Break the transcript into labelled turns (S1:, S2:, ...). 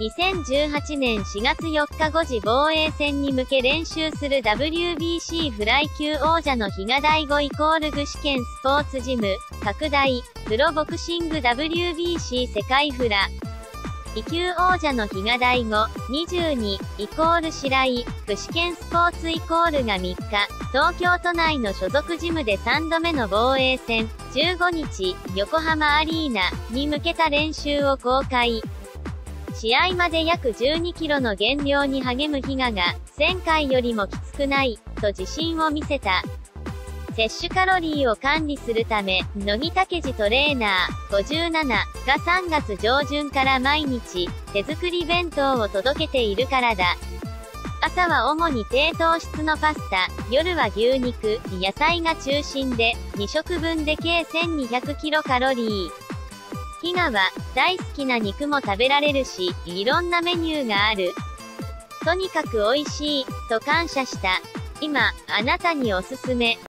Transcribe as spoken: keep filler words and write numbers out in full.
S1: にせんじゅうはちねんしがつよっかごじ防衛戦に向け練習する ダブリュービーシー フライ級王者の比嘉大吾イコール具志堅スポーツジム、拡大、プロボクシング ダブリュービーシー 世界フラ。イ級王者の比嘉大吾、にじゅうに、イコール白井、具志堅スポーツイコールがみっか、東京都内の所属ジムでさんどめの防衛戦、じゅうごにち、横浜アリーナに向けた練習を公開。試合まで約じゅうにキロの減量に励む比嘉が、前回よりもきつくない、と自信を見せた。摂取カロリーを管理するため、乃木武二トレーナー、ごじゅうなながさんがつ上旬から毎日、手作り弁当を届けているからだ。朝は主に低糖質のパスタ、夜は牛肉、野菜が中心で、にしょくぶんで計せんにひゃくキロカロリー。比嘉は、大好きな肉も食べられるし、いろんなメニューがある。とにかく美味しい、と感謝した。今、あなたにおすすめ、